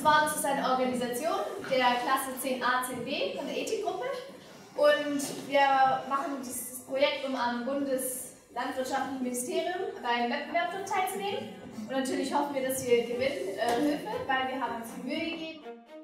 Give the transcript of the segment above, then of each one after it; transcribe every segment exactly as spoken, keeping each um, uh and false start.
zwar, das ist eine Organisation der Klasse zehn a, zehn b von der Ethikgruppe. Und wir machen dieses Projekt, um am Bundeslandwirtschaftlichen Ministerium beim Wettbewerb teilzunehmen. Und natürlich hoffen wir, dass wir gewinnen, äh, Hilfe, weil wir haben uns die Mühe gegeben.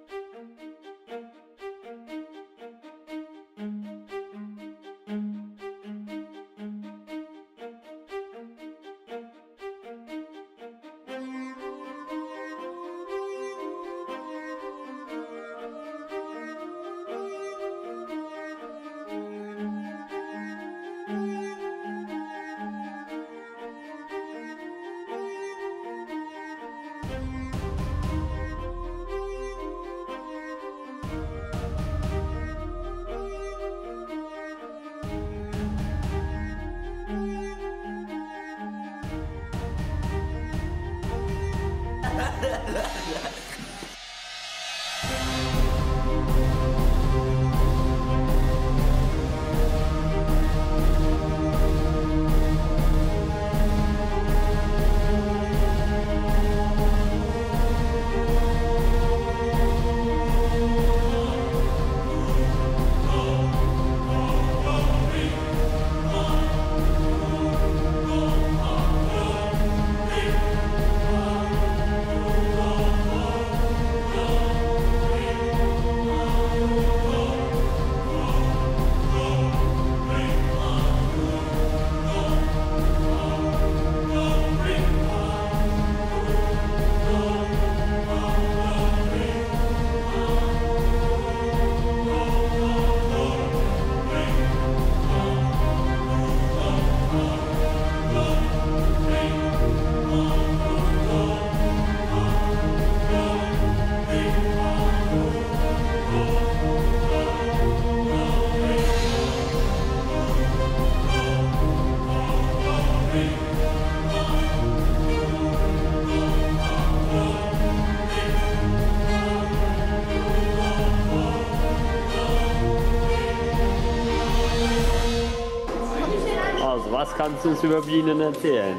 Was kannst du uns über Bienen erzählen?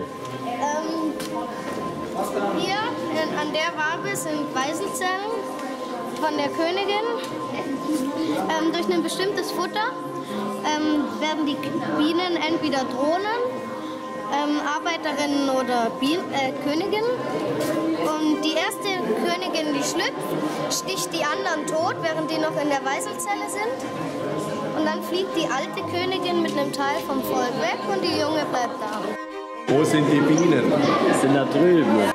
Ähm, hier in, an der Wabe sind Weißenzellen von der Königin. Ähm, durch ein bestimmtes Futter ähm, werden die Bienen entweder Drohnen, ähm, Arbeiterinnen oder Bien äh, Königinnen. Und die erste Königin, die schlüpft, sticht die anderen tot, während die noch in der Weißelzelle sind. Und dann fliegt die alte Königin mit einem Teil vom Volk weg und die junge bleibt da. Wo sind die Bienen? Die sind da drüben.